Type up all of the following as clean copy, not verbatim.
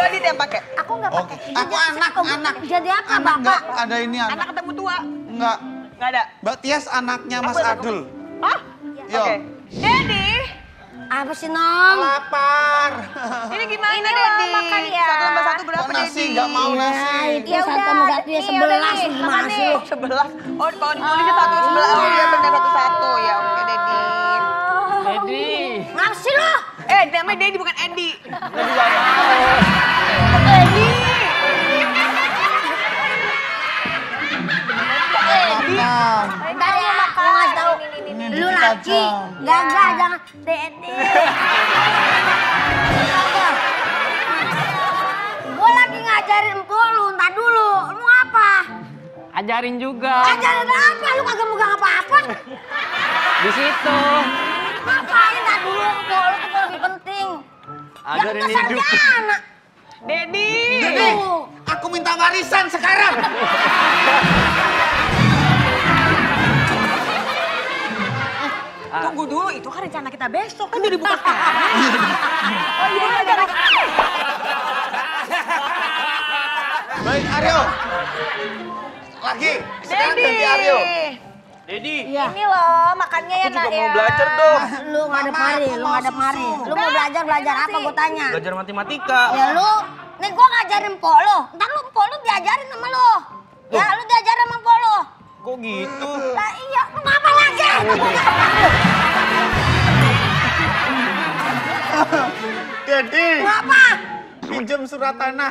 Adit yang pakai. Aku nggak pakai. Aku anak. Jadi apa, Anak Bapak? nggak ada ini Anak anak. ketemu tua. Enggak. Nggak ada. Mbak Tias anaknya Mas Apa? Adul. Hah? Yo. Oke. Dedi, Apa sih, Nong? Lapar. ini gimana Ini loh, Dedi? makan ya. 1 tambah 1 berapa Kok nasi? Dedi? Nggak mau nasi. Itu Ya satu udah, sama satu ya nih, udah 11 nih, gimana makan sih nih. lu? 11. Oh, kalau ditulisnya 1 11. Oh iya benar 1 ya. Oke, Dedi. Dedi. Ngapa sih lu? Namanya Dedi bukan Edi. Dedi gak mau. Dedi. Makan. Bentar ya, aku ngasih tahu. Ini Lu dikit laki, aja. gagah jangan Dedi. Gue lagi ngajarin empuk lu, ntar dulu. Lu apa? Ajarin juga. Ngajarin apa? Lu kagak megang apa-apa. Di situ. Ngapain ntar dulu empuk lu tuh lebih penting. Ajarin Yang hidup. sarjana. Dedi. Dedi, aku minta warisan sekarang. Tunggu dulu, itu kan rencana kita besok. Kan udah dibuka sekarang. Oh iya, udah. Baik, Aryo. Lagi. Sekarang ganti Aryo. Dedi. Ini loh, makannya ya, Nak ya. Belajar dong. Lu ngadep mari, lu ngadep mari. Lu mau belajar apa gue tanya? Belajar matematika. Ya lu, nih gue ngajarin empuk lu. Ntar lu empuk lu diajarin sama lu. Ya lu diajarin sama empuk lu. Kok gitu? Lah iya, lu ngapa lagi? Dedi, Ngapa? pinjam surat tanah.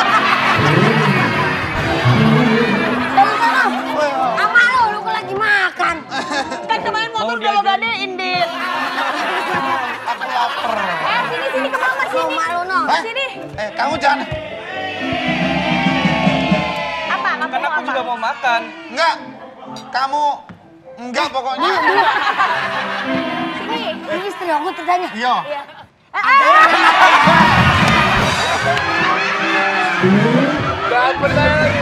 Dari sana. Sama lu kok lagi makan. Kan kemarin motor udah lo gadein, Dit. Aku lapar. Sini ke mama, Lu sini. malu no. Hah? Sini. Kamu jangan. Apa? Kamu Kan mau aku apa? juga mau makan. Enggak. Kamu enggak pokoknya. Ini istri aku ceritanya. Iya. Gak pernah lagi.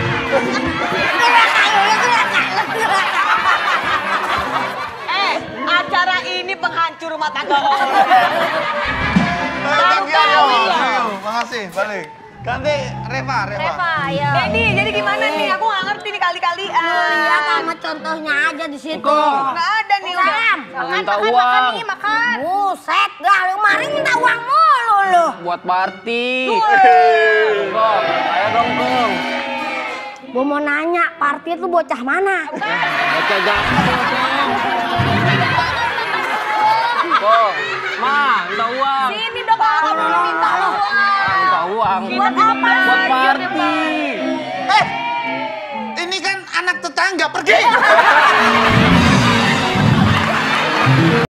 Acara ini penghancur rumah tangga orang. Thank you, Aryo. Makasih, balik. Ganti Reva. Reva, ya. Dedi, jadi gimana nih? Aku nggak ngerti nih kali-kalian. Lihat sama contohnya aja di situ. Nggak ada nih udah. Salam. Minta Makan uang. nih, makan. Buset dah, lu kemarin minta uang mulu lu. Buat party. Kong, ayo dong, Kong. Gua mau nanya, party itu bocah mana? Baca jangan. Kong, Ma, minta uang. Sini dong, aku belum minta lo. Minta uang. Buat apa? Buat party. Ini kan anak tetangga, pergi.